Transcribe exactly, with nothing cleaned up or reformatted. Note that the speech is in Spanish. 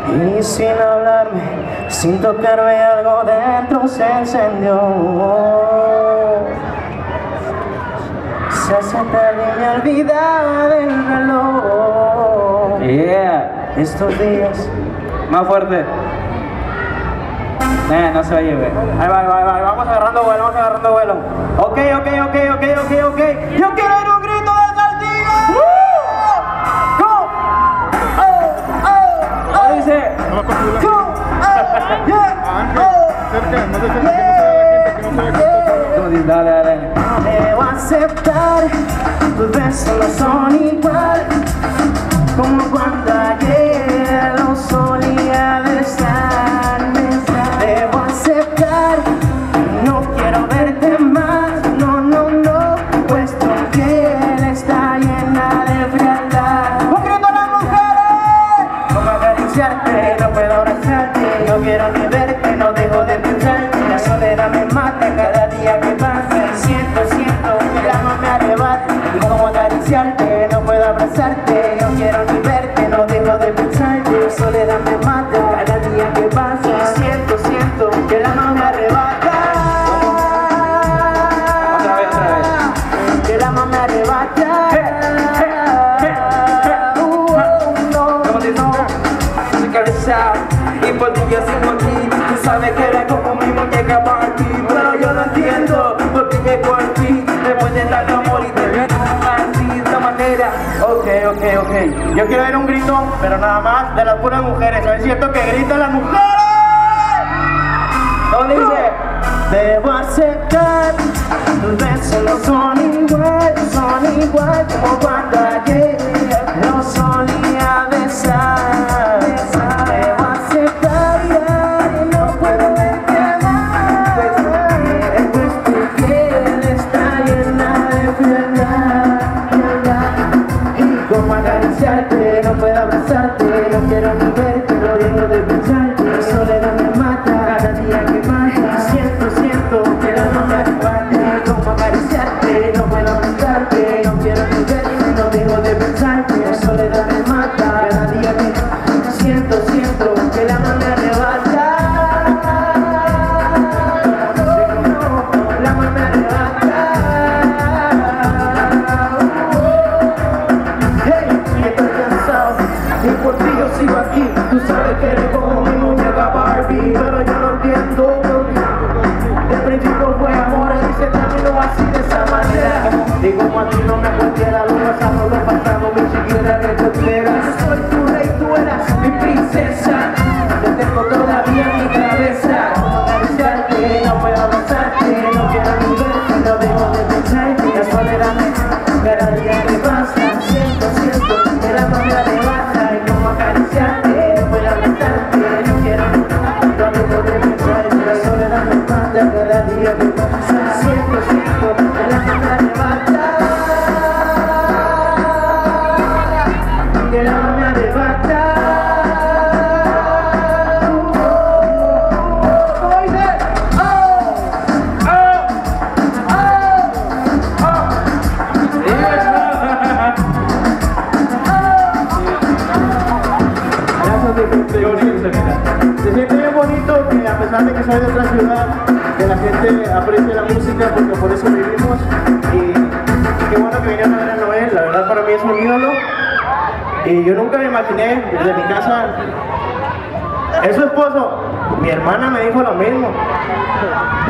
Y sin hablarme, sin tocarme, algo dentro se encendió. Se hace tarde y me olvida del reloj. Yeah. Estos días. Más fuerte. Eh, no se oye, güey. Ahí va, ahí va, ahí va. Vamos agarrando vuelo, vamos agarrando vuelo. Ok, ok, ok, ok, ok, ok. Yo quiero ir un grito de Saltillo. Go. Oh, oh, oh. Dice. Go. Oh, yeah. Oh, Cerca, no se cerca, que no se vea la gente, que no se vea Tú dices, dale, dale. debo aceptar, tus besos no son igual como cuando ayer lo solía besarme. Debo aceptar, no quiero verte más, no, no, no, pues tu piel está llena de frialdad. ¡Un grito a las mujeres! Como acariciarte, no puedo abrazarte, no quiero ni verte, no dejo de pensarte. La soledad me mata cada día que pasa, siento, siento que el alma me arrebata. Como acariciarte, no puedo abrazarte, no quiero ni verte, no dejo de pensarte. La soledad me mata cada día que pasa, siento, siento que el alma me arrebata. Otra vez, otra vez. Que el alma me arrebata. Como te digo, soy cabezado y por ti yo soy por ti. Tú sabes que eres como mi muñeca para ti, pero yo no entiendo por qué llego al fin después de tanto amor y te ven así de esta manera. Ok, ok, ok. Yo quiero ver un grito, pero nada más de las puras mujeres. ¿No es cierto que gritan las mujeres? ¿Cómo dice? Debo aceptar, tus besos no son igual, son igual como cuando ayer lo solía besar. Debo aceptar, y no puedo verte más, pues tu piel está llena de frialdad, frialdad. Y como acariciarte, no puedo abrazarte, no quiero ni verte, no dejo de pensarte. La soledad me mata cada día que pasa, siento, siento que el alma me arrebata. Como acariciarte, no puedo abrazarte, no quiero ni verte, no dejo de pensarte. La soledad me mata cada día que pasa, siento, siento que el alma me arrebata. El alma me arrebata. Hey, estoy cansado y por ti yo sigo aquí. Tú sabes que eres como mi muñeca Barbie, pero yo no entiendo. El principio fue amor y se terminó así de esa manera. Y como a ti no me cualquiera, lo pasado, lo pasado, ni siquiera recuperas. Yo soy tu rey, tú eras mi princesa. Te tengo todavía en mi cabeza. Como acariciarte, no puedo abrazarte, no quiero ni verte, no dejo de pensarte. La soledad me cada día que pasa, siento, siento que el alma me arrebata. Y como acariciarte, no puedo abrazarte, no quiero ni verte, no dejo de pensarte. La soledad me mata cada día que pasa, siento, siento que el alma me arrebata. Que el alma me arrebata. Se siente bien bonito que a pesar de que soy de otra ciudad, que la gente aprecie la música porque por eso vivimos. Y qué bueno que vinieron a ver a Noel, la verdad para mí es un ídolo. Y yo nunca me imaginé desde mi casa. Es su esposo, mi hermana me dijo lo mismo.